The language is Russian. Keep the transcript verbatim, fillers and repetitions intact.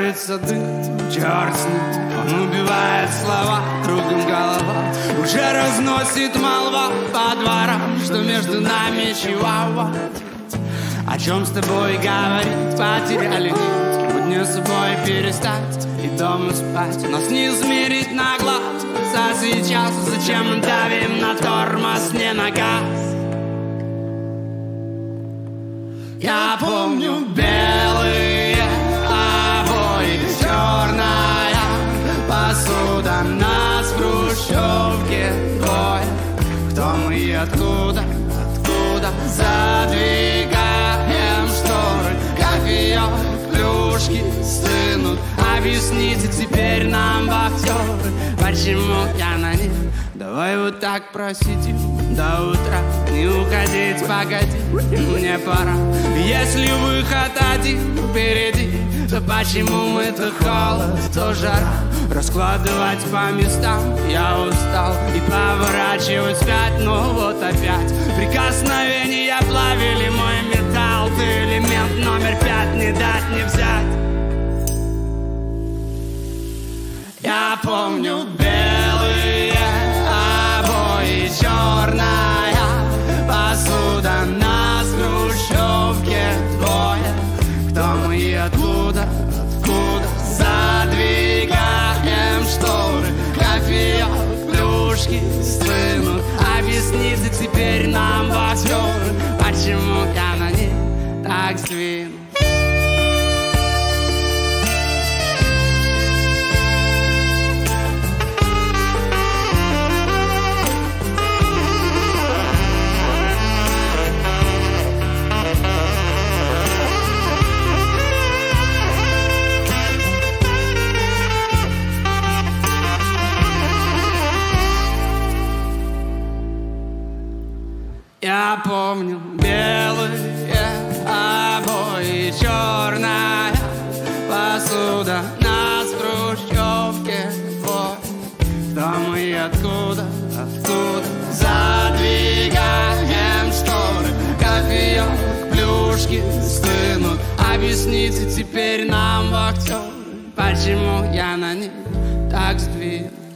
нравится дым, черт с ним. Он убивает слова, кругом голова. Уже разносит молва по дворам, что между нами чиуауа. О чем с тобой говорить, потеряли нить. Будни с собой перестать и дома спать, нас не измерить на глаз. А сейчас зачем мы давим на тормоз, не на газ? Я помню белые обои, черная посуда, нас в хрущевке двое. Кто мы и откуда, откуда? Задвигаем шторы, кофеек, плюшки стынут. Объясните теперь нам, вахтеры, почему я на них? Давай вот так просидим до утра, не уходить, погоди, мне пора. Если выход один впереди, то почему мы-то холод, то жара? Раскладывать по местам я устал и поворачивать вспять, но вот опять прикосновения плавили мой металл. Ты элемент номер пять, не дать, не взять. Я помню белые обои, черная посуда, нас в хрущевке двое. Кто мы и откуда, откуда? Задвигаем шторы, кофеек, плюшки стынут. Объясните теперь нам, вахтеры, почему я на них так сдвинут. Я помню белые обои, черная посуда, нас в хрущевке двое. Кто мы и откуда, откуда? Задвигаем шторы, кофеек, плюшки стынут. Объясните теперь нам, вахтеры, почему я на них так сдвинут.